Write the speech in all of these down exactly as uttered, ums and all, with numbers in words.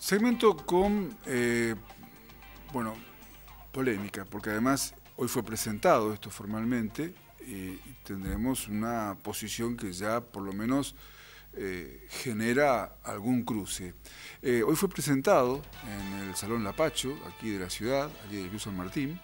Segmento con, eh, bueno, polémica, porque además hoy fue presentado esto formalmente eh, y tendremos una posición que ya por lo menos eh, genera algún cruce. Eh, hoy fue presentado en el Salón Lapacho, aquí de la ciudad, allí de Cruz San Martín,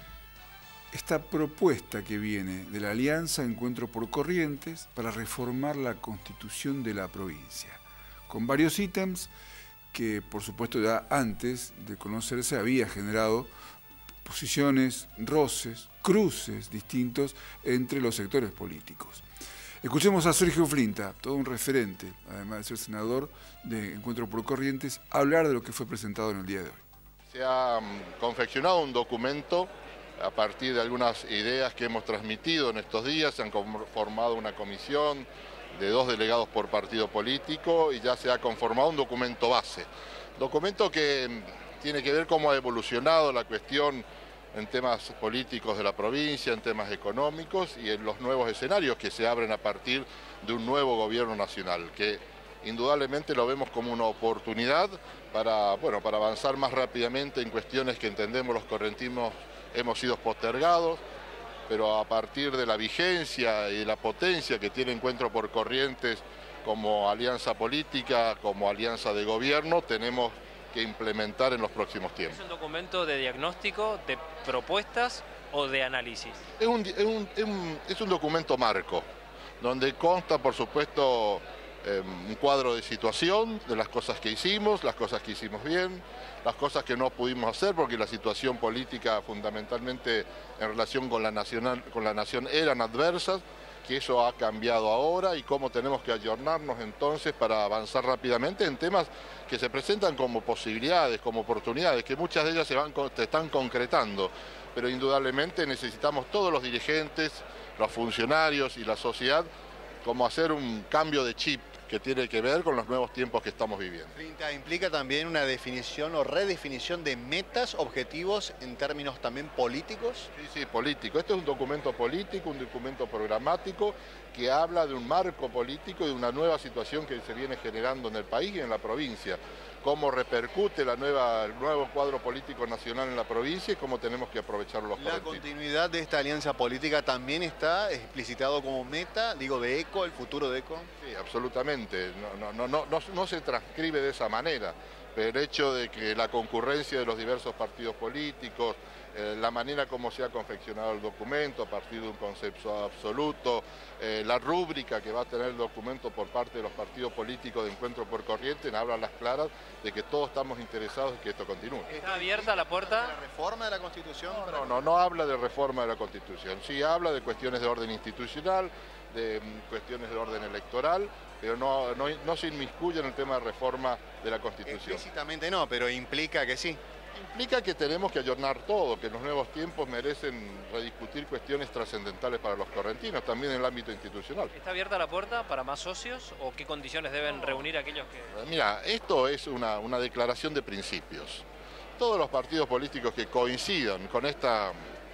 esta propuesta que viene de la Alianza Encuentro por Corrientes para reformar la Constitución de la provincia, con varios ítems que por supuesto ya antes de conocerse había generado posiciones, roces, cruces distintos entre los sectores políticos. Escuchemos a Sergio Flinta, todo un referente, además de ser senador de Encuentro por Corrientes, hablar de lo que fue presentado en el día de hoy. Se ha confeccionado un documento a partir de algunas ideas que hemos transmitido en estos días. Se han formado una comisión de dos delegados por partido político y ya se ha conformado un documento base. Documento que tiene que ver cómo ha evolucionado la cuestión en temas políticos de la provincia, en temas económicos y en los nuevos escenarios que se abren a partir de un nuevo gobierno nacional, que indudablemente lo vemos como una oportunidad para, bueno, para avanzar más rápidamente en cuestiones que entendemos los correntinos hemos sido postergados, pero a partir de la vigencia y de la potencia que tiene Encuentro por Corrientes como alianza política, como alianza de gobierno, tenemos que implementar en los próximos tiempos. ¿Es un documento de diagnóstico, de propuestas o de análisis? Es un, es un, es un, es un documento marco, donde consta, por supuesto, eh, un cuadro de situación de las cosas que hicimos, las cosas que hicimos bien, las cosas que no pudimos hacer porque la situación política fundamentalmente en relación con la, nacional, con la nación eran adversas, que eso ha cambiado ahora y cómo tenemos que ayornarnos entonces para avanzar rápidamente en temas que se presentan como posibilidades, como oportunidades, que muchas de ellas se, van, se están concretando, pero indudablemente necesitamos todos los dirigentes, los funcionarios y la sociedad como hacer un cambio de chip que tiene que ver con los nuevos tiempos que estamos viviendo. ¿Implica también una definición o redefinición de metas, objetivos en términos también políticos? Sí, sí, político. Este es un documento político, un documento programático que habla de un marco político y de una nueva situación que se viene generando en el país y en la provincia. Cómo repercute la nueva, el nuevo cuadro político nacional en la provincia y cómo tenemos que aprovecharlo los correntinos. La continuidad de esta alianza política también está explicitado como meta, digo, de ECO, el futuro de ECO. Sí, absolutamente. No, no, no, no, no se transcribe de esa manera, pero el hecho de que la concurrencia de los diversos partidos políticos, eh, la manera como se ha confeccionado el documento a partir de un concepto absoluto, eh, la rúbrica que va a tener el documento por parte de los partidos políticos de Encuentro por Corrientes, habla a las claras de que todos estamos interesados en que esto continúe. ¿Está abierta la puerta? ¿La reforma de la Constitución? No, no, no, no habla de reforma de la Constitución, sí habla de cuestiones de orden institucional, de um, cuestiones de orden electoral, pero no, no, no se inmiscuye en el tema de reforma de la Constitución. Explícitamente no, pero implica que sí. Implica que tenemos que ayornar todo, que los nuevos tiempos merecen rediscutir cuestiones trascendentales para los correntinos, también en el ámbito institucional. ¿Está abierta la puerta para más socios o qué condiciones deben reunir aquellos que...? Mira, esto es una, una declaración de principios. Todos los partidos políticos que coincidan con esta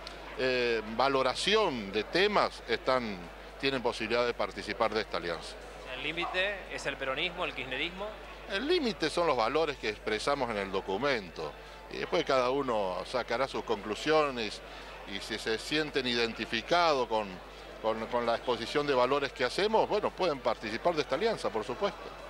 eh, valoración de temas están, tienen posibilidad de participar de esta alianza. ¿El límite es el peronismo, el kirchnerismo? El límite son los valores que expresamos en el documento. Y después cada uno sacará sus conclusiones y si se sienten identificados con, con, con la exposición de valores que hacemos, bueno, pueden participar de esta alianza, por supuesto.